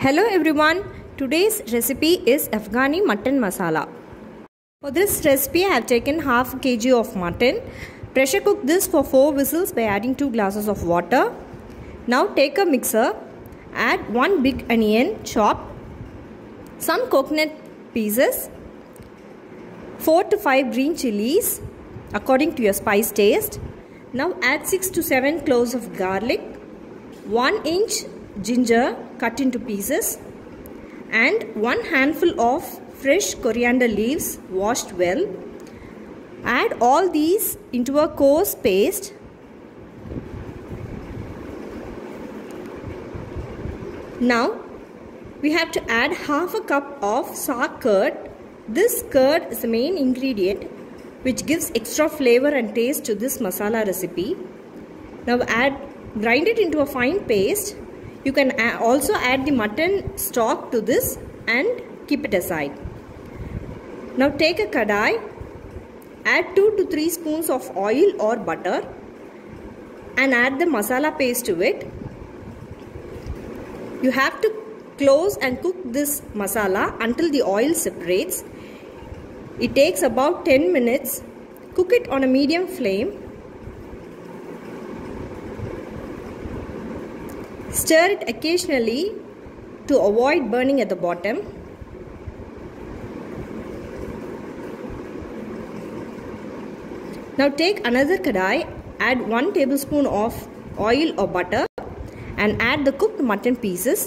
Hello everyone, today's recipe is Afghani mutton masala. For this recipe I have taken half a kg of mutton. Pressure cook this for 4 whistles by adding 2 glasses of water. Now take a mixer, add 1 big onion chopped, some coconut pieces, 4 to 5 green chilies according to your spice taste. Now add 6 to 7 cloves of garlic, 1 inch ginger cut into pieces, and 1 handful of fresh coriander leaves washed well. Add all these into a coarse paste. Now we have to add half a cup of sour curd. This curd is the main ingredient which gives extra flavor and taste to this masala recipe. Now grind it into a fine paste. You can also add the mutton stock to this and keep it aside. Now take a kadai, add 2 to 3 spoons of oil or butter and add the masala paste to it. You have to close and cook this masala until the oil separates. It takes about 10 minutes. Cook it on a medium flame. Stir it occasionally to avoid burning at the bottom. Now take another kadai, add 1 tablespoon of oil or butter and add the cooked mutton pieces.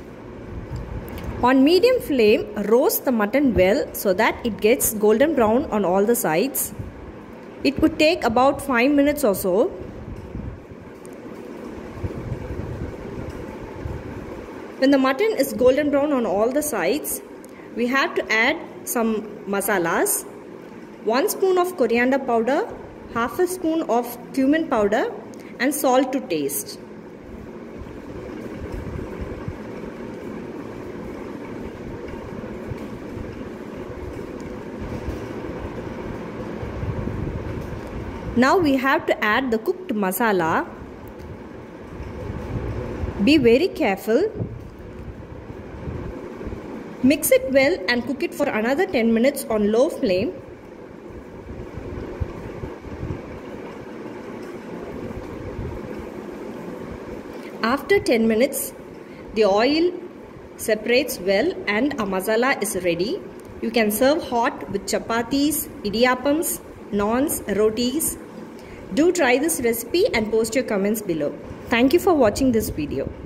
On medium flame, roast the mutton well so that it gets golden brown on all the sides. It would take about 5 minutes or so. When the mutton is golden brown on all the sides, we have to add some masalas. 1 spoon of coriander powder, half a spoon of cumin powder and salt to taste. Now we have to add the cooked masala. Be very careful. Mix it well and cook it for another 10 minutes on low flame. After 10 minutes, the oil separates well and a masala is ready. You can serve hot with chapatis, idiyappams, naans, rotis. Do try this recipe and post your comments below. Thank you for watching this video.